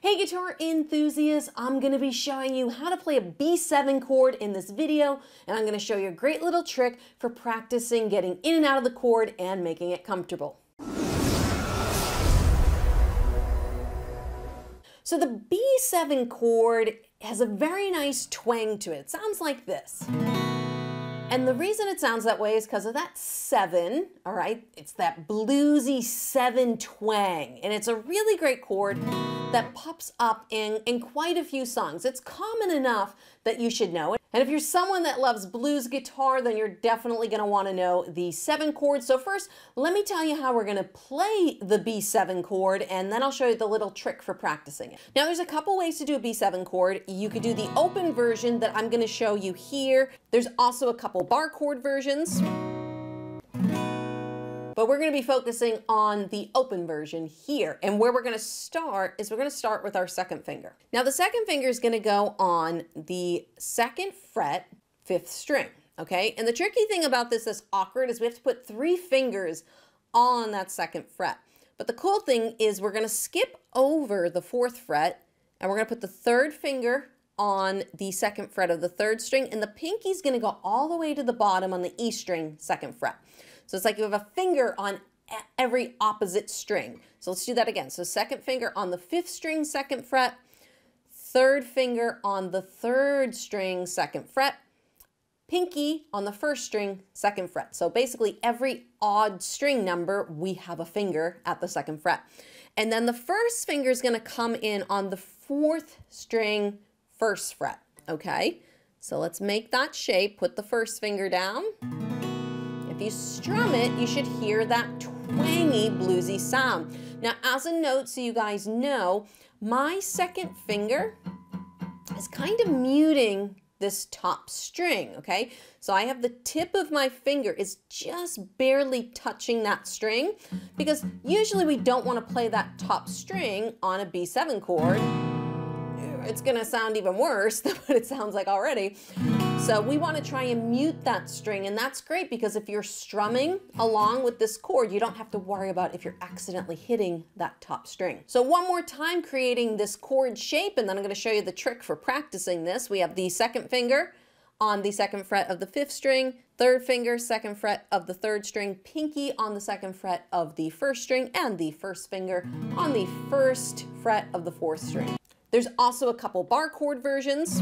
Hey guitar enthusiasts, I'm going to be showing you how to play a B7 chord in this video, and I'm going to show you a great little trick for practicing getting in and out of the chord and making it comfortable. So the B7 chord has a very nice twang to it. It sounds like this. And the reason it sounds that way is because of that 7, all right? It's that bluesy 7 twang, and it's a really great chord that pops up in quite a few songs. It's common enough that you should know it. And if you're someone that loves blues guitar, then you're definitely going to want to know the 7 chord. So first, let me tell you how we're going to play the B7 chord, and then I'll show you the little trick for practicing it. Now, there's a couple ways to do a B7 chord. You could do the open version that I'm going to show you here. There's also a couple bar chord versions, but we're going to be focusing on the open version here. And where we're going to start is we're going to start with our second finger. Now the second finger is going to go on the 2nd fret, 5th string, okay? And the tricky thing about this that's awkward is we have to put 3 fingers on that 2nd fret. But the cool thing is we're going to skip over the 4th fret and we're going to put the 3rd finger on the 2nd fret of the 3rd string, and the pinky's going to go all the way to the bottom on the E string 2nd fret. So it's like you have a finger on every opposite string. So let's do that again. So 2nd finger on the 5th string 2nd fret, 3rd finger on the 3rd string 2nd fret, pinky on the 1st string 2nd fret. So basically every odd string number, we have a finger at the 2nd fret. And then the 1st finger is going to come in on the 4th string 1st fret, okay? So let's make that shape. Put the 1st finger down. If you strum it, you should hear that twangy, bluesy sound. Now, as a note, so you guys know, my 2nd finger is kind of muting this top string, okay? So I have the tip of my finger is just barely touching that string, because usually we don't want to play that top string on a B7 chord. It's going to sound even worse than what it sounds like already. So we want to try and mute that string, and that's great because if you're strumming along with this chord, you don't have to worry about if you're accidentally hitting that top string. So one more time creating this chord shape, and then I'm going to show you the trick for practicing this. We have the 2nd finger on the 2nd fret of the 5th string, 3rd finger, 2nd fret of the 3rd string, pinky on the 2nd fret of the 1st string, and the 1st finger on the 1st fret of the 4th string. There's also a couple bar chord versions.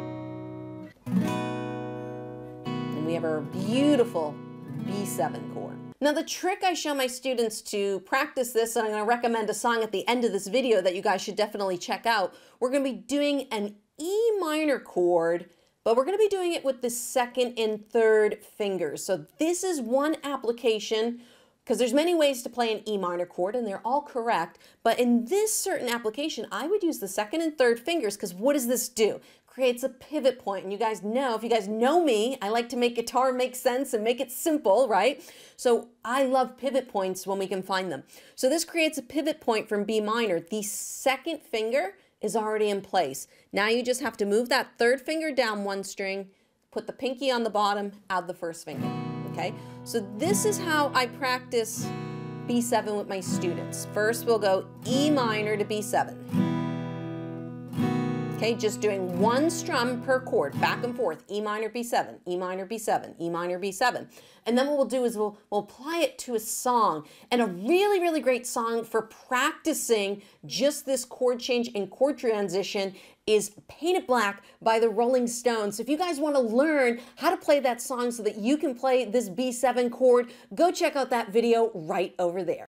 And we have our beautiful B7 chord. Now the trick I show my students to practice this, and I'm going to recommend a song at the end of this video that you guys should definitely check out. We're going to be doing an E minor chord, but we're going to be doing it with the 2nd and 3rd fingers. So this is one application, because there's many ways to play an E minor chord and they're all correct, but in this certain application, I would use the 2nd and 3rd fingers, because what does this do? Creates a pivot point. And you guys know, if you guys know me, I like to make guitar make sense and make it simple, right? So I love pivot points when we can find them. So this creates a pivot point from B minor. The 2nd finger is already in place. Now you just have to move that 3rd finger down 1 string, put the pinky on the bottom, add the 1st finger. Okay, so this is how I practice B7 with my students. First, we'll go E minor to B7. Okay, just doing 1 strum per chord, back and forth, E minor, B7, E minor, B7, E minor, B7. And then what we'll do is we'll apply it to a song. And a really, really great song for practicing just this chord change and chord transition is Painted Black by the Rolling Stones. So if you guys want to learn how to play that song so that you can play this B7 chord, go check out that video right over there.